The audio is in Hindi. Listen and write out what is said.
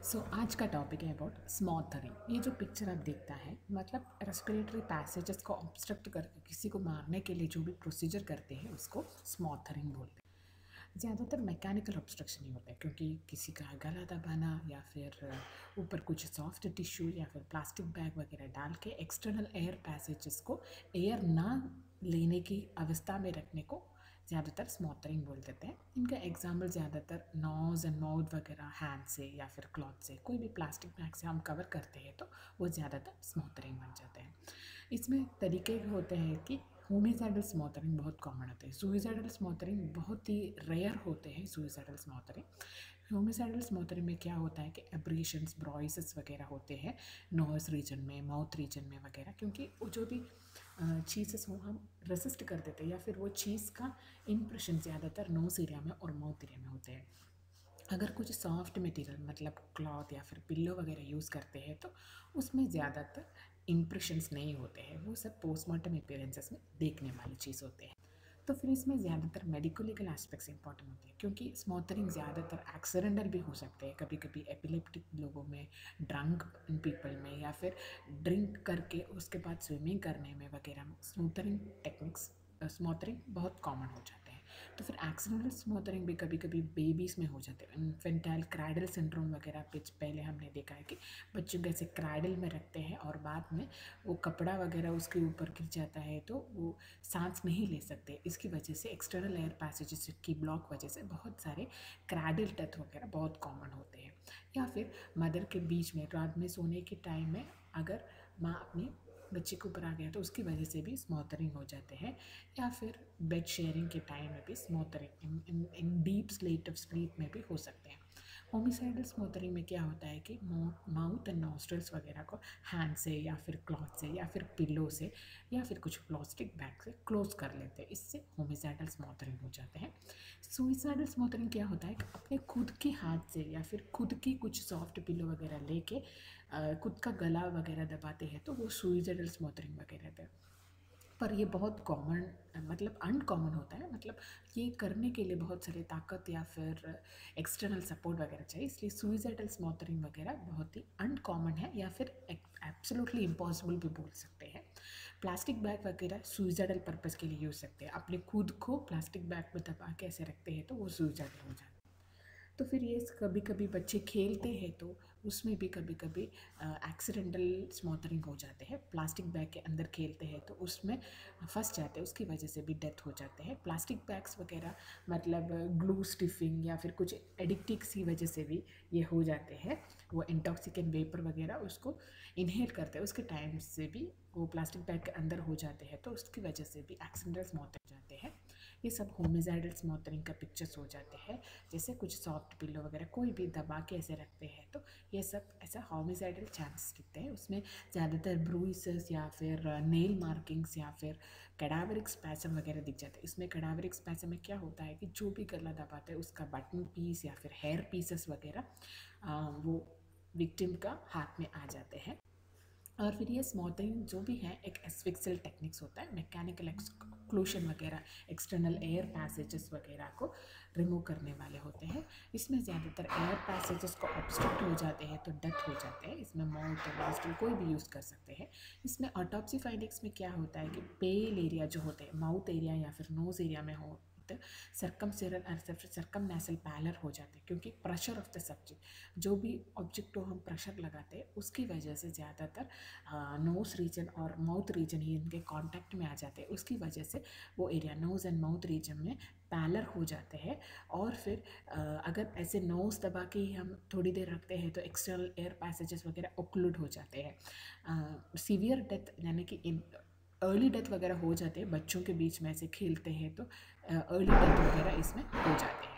आज का टॉपिक है अबाउट स्मॉथरिंग। ये जो पिक्चर आप देखता है मतलब रेस्पिरेटरी पैसेजेस को ऑब्स्ट्रक्ट करके किसी को मारने के लिए जो भी प्रोसीजर करते हैं उसको स्मॉथरिंग बोलते हैं। ज़्यादातर मैकेनिकल ऑब्स्ट्रक्शन ही होता है क्योंकि किसी का गला दबाना या फिर ऊपर कुछ सॉफ्ट टिश्यू या फिर प्लास्टिक बैग वगैरह डाल के एक्सटर्नल एयर पैसेजेस को एयर ना लेने की अवस्था में रखने को ज़्यादातर स्मॉथरिंग बोल देते हैं। इनका एग्जाम्पल ज़्यादातर नोज एंड माउथ वगैरह हैंड से या फिर क्लॉथ से कोई भी प्लास्टिक बैग से हम कवर करते हैं तो वो ज़्यादातर स्मॉथरिंग बन जाते हैं। इसमें तरीके होते हैं कि होमिसाइडल स्मॉथरिंग बहुत कॉमन होते हैं, सुइसाइडल स्मॉथरिंग बहुत ही रेयर होते हैं। सुइसाइडल स्मॉथरिंग होमिसाइडल स्मॉथरिंग में क्या होता है कि एब्रेशंस ब्रॉइसेस वगैरह होते हैं नोज रीजन में, माउथ रीजन में वगैरह, क्योंकि वो जो भी चीज़ेस हो हम रेसिस्ट कर देते हैं या फिर वो चीज़ का इम्प्रेशन ज़्यादातर नोज एरिया में और माउथ एरिया में होते हैं। अगर कुछ सॉफ्ट मटेरियल मतलब क्लॉथ या फिर पिल्लो वगैरह यूज़ करते हैं तो उसमें ज़्यादातर इम्प्रेशंस नहीं होते हैं, वो सब पोस्टमार्टम अपीयरेंसेस में देखने वाली चीज़ होते हैं। तो फिर इसमें ज़्यादातर मेडिको लीगल एस्पेक्ट्स इंपॉर्टेंट होते हैं क्योंकि स्मॉथरिंग ज़्यादातर एक्सीडेंटल भी हो सकते हैं, कभी कभी एपिलेप्टिक लोगों में, ड्रंक पीपल में या फिर ड्रिंक करके उसके बाद स्विमिंग करने में वगैरह में स्मॉथरिंग बहुत कॉमन हो जाते हैं। तो फिर एक्सीडेंटल स्मॉथरिंग भी कभी कभी बेबीज़ में हो जाते हैं। इन्फेंटाइल क्राइडल सिंड्रोम वगैरह पहले हमने देखा है कि बच्चों को ऐसे क्राइडल में रखते हैं और बाद में वो कपड़ा वगैरह उसके ऊपर गिर जाता है तो वो सांस नहीं ले सकते। इसकी वजह से एक्सटर्नल एयर पैसेजेस की ब्लॉक वजह से बहुत सारे क्राइडल डेथ वगैरह बहुत कॉमन होते हैं। या फिर मदर के बीच में रात में सोने के टाइम में अगर माँ अपनी बच्चे के ऊपर आ गया तो उसकी वजह से भी स्मॉथरिंग हो जाते हैं। या फिर बेड शेयरिंग के टाइम में भी smothering in deep state of sleep में भी हो सकते हैं। होमिसाइडल स्मॉथरिंग में क्या होता है कि माउथ एंड नॉस्ट्रल्स वगैरह को हैंड से या फिर क्लॉथ से या फिर पिलो से या फिर कुछ प्लास्टिक बैग से क्लोज कर लेते हैं, इससे होमिसाइडल स्मॉथरिंग हो जाते हैं। सुइसाइडल स्मॉथरिंग क्या होता है कि अपने खुद के हाथ से या फिर खुद की कुछ सॉफ्ट पिलो वगैरह लेके खुद का गला वगैरह दबाते हैं तो वो सुइसाइडल स्मॉथरिंग वगैरह है। पर ये बहुत कॉमन मतलब अनकॉमन होता है, मतलब ये करने के लिए बहुत सारी ताकत या फिर एक्सटर्नल सपोर्ट वगैरह चाहिए, इसलिए सुइसाइडल स्मॉथरिंग वगैरह बहुत ही अनकॉमन है या फिर एब्सोल्युटली इम्पॉसिबल भी बोल सकते हैं। प्लास्टिक बैग वगैरह सुइसाइडल पर्पज़ के लिए यूज़ सकते हैं, अपने खुद को प्लास्टिक बैग में दबा के ऐसे रखते हैं तो वो सुइसाइडल हो जाता है। तो फिर ये कभी कभी बच्चे खेलते हैं तो उसमें भी कभी कभी एक्सीडेंटल स्मॉथरिंग हो जाते हैं। प्लास्टिक बैग के अंदर खेलते हैं तो उसमें फंस जाते हैं, उसकी वजह से भी डेथ हो जाते हैं। प्लास्टिक बैग्स वगैरह मतलब ग्लू स्टिफिंग या फिर कुछ एडिक्टिक्स की वजह से भी ये हो जाते हैं। वो इंटॉक्सिकेंट वेपर वगैरह उसको इनहेल करते हैं, उसके टाइम से भी वो प्लास्टिक बैग के अंदर हो जाते हैं तो उसकी वजह से भी एक्सीडेंटल स्मॉथरिंग हो जाते हैं। ये सब होमिसाइडल स्मॉथरिंग का पिक्चर्स हो जाते हैं। जैसे कुछ सॉफ्ट पिलो वगैरह कोई भी दबा के ऐसे रखते हैं तो ये सब ऐसा होमिसाइडल चांसेस दिखते हैं। उसमें ज़्यादातर ब्रूइसेस या फिर नेल मार्किंग्स या फिर कैडावरिक स्पैसम वगैरह दिख जाते हैं। इसमें कैडावरिक स्पैसम में क्या होता है कि जो भी गला दबाता है उसका बटन पीस या फिर हेयर पीसेस वगैरह वो विक्टिम का हाथ में आ जाते हैं। और फिर ये स्मॉथरिंग जो भी है एक एस्फिक्सियल टेक्निक्स होता है, मैकेनिकल एक्सक्लूशन वगैरह एक्सटर्नल एयर पैसेजेस वगैरह को रिमूव करने वाले होते हैं। इसमें ज़्यादातर एयर पैसेजेस को ऑब्स्ट्रक्ट हो जाते हैं तो डेथ हो जाते हैं। इसमें माउथ और नॉस्ट्रल कोई भी यूज़ कर सकते हैं। इसमें ऑटोप्सी फाइंडिंग्स में क्या होता है कि पेल एरिया जो होते हैं माउथ एरिया या फिर नोज एरिया में हो सर्कमनेसल पैलर हो जाते हैं क्योंकि प्रेशर ऑफ द सब्जेक्ट जो भी ऑब्जेक्ट को हम प्रेशर लगाते हैं उसकी वजह से ज़्यादातर नोज रीजन और माउथ रीजन ही इनके कांटेक्ट में आ जाते हैं, उसकी वजह से वो area nose and mouth region में पैलर हो जाते हैं। और फिर अगर ऐसे नोज दबा के ही हम थोड़ी देर रखते हैं तो एक्सटर्नल एयर पैसेजेस वगैरह ओक्लूड हो जाते हैं। सीवियर डेथ यानी कि अर्ली डेथ वगैरह हो जाते हैं। बच्चों के बीच में ऐसे खेलते हैं तो अर्ली डेथ वगैरह इसमें हो जाते हैं।